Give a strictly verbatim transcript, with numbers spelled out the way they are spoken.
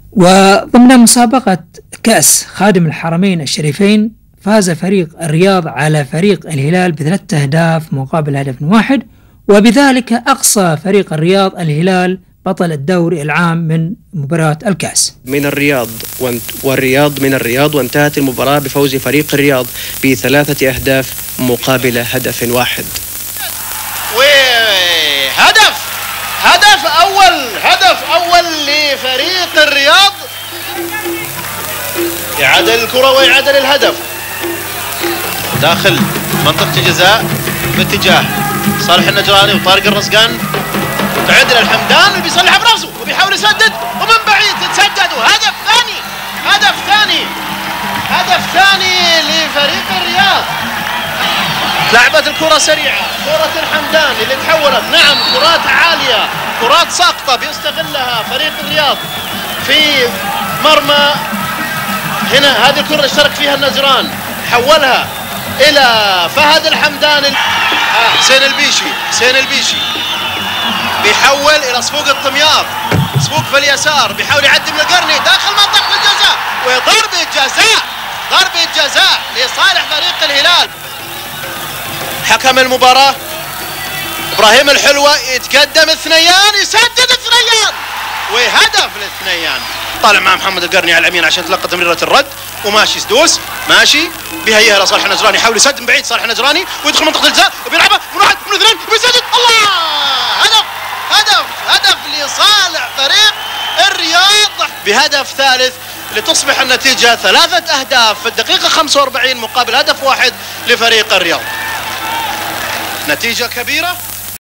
وضمن مسابقة كأس خادم الحرمين الشريفين فاز فريق الرياض على فريق الهلال بثلاثة أهداف مقابل هدف واحد، وبذلك أقصى فريق الرياض الهلال بطل الدوري العام من مباراة الكأس. من الرياض والرياض من الرياض وانتهت المباراة بفوز فريق الرياض بثلاثة أهداف مقابل هدف واحد. وهدف هدف أول هدف أول لفريق الرياض، يعادل الكرة ويعادل الهدف داخل منطقة الجزاء باتجاه صالح النجراني وطارق الرزقان، تعدل الحمدان اللي بيصلحها بنفسه وبيحاول يسدد ومن بعيد تسدد، وهدف ثاني هدف ثاني هدف ثاني لفريق الرياض. لعبت الكرة سريعة، كرة الحمدان اللي تحولت، نعم كرات عالية، كرات ساقطة بيستغلها فريق الرياض في مرمى. هنا هذه الكرة اشترك فيها النجران، حولها إلى فهد الحمدان. حسين البيشي حسين البيشي بيحول إلى صفوق الطميار، صفوق في اليسار بيحاول يعدي من القرني داخل منطقة الجزاء، وضربة جزاء ضربة جزاء لصالح فريق الهلال. حكم المباراة إبراهيم الحلوة يتقدم الثنيان، يسدد الثنيان وهدف للثنيان. طالع مع محمد القرني على اليمين عشان تلقى تمريرة الرد، وماشي سدوس ماشي بيهيئها لصالح النجراني، يحاول يسدد من بعيد صالح النجراني ويدخل منطقة الجزاء وبيلعبها من واحد من اثنين وبيسدد. الله، هدف هدف هدف لصالح فريق الرياض بهدف ثالث لتصبح النتيجة ثلاثة أهداف في الدقيقة خمسة وأربعين مقابل هدف واحد لفريق الرياض. نتيجة كبيرة.